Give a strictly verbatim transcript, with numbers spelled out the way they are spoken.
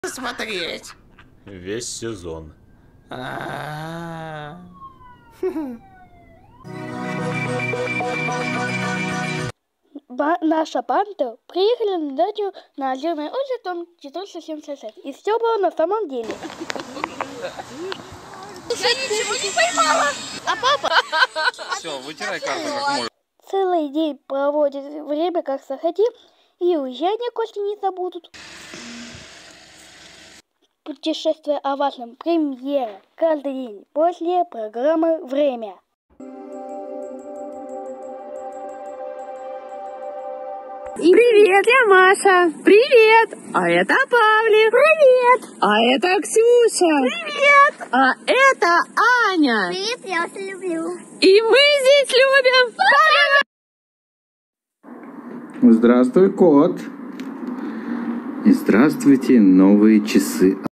смотреть. Весь сезон. А-а-а. Ба наша банда приехали на дачу на Озерное озеро, дом четыреста семьдесят шесть. И все было на самом деле. Я ничего не поймала. А папа? Все, вытирай карту как можешь. Целый день проводит время как захотим, и уезжание Кости не забудут. Путешествие о важном. Премьера. Каждый день после программы «Время». Привет, я Маша. Привет. А это Павлик. Привет. А это Ксюша. Привет. А это Аня. Привет, я вас люблю. И мы здесь любим. Здравствуй, кот. И здравствуйте, новые часы.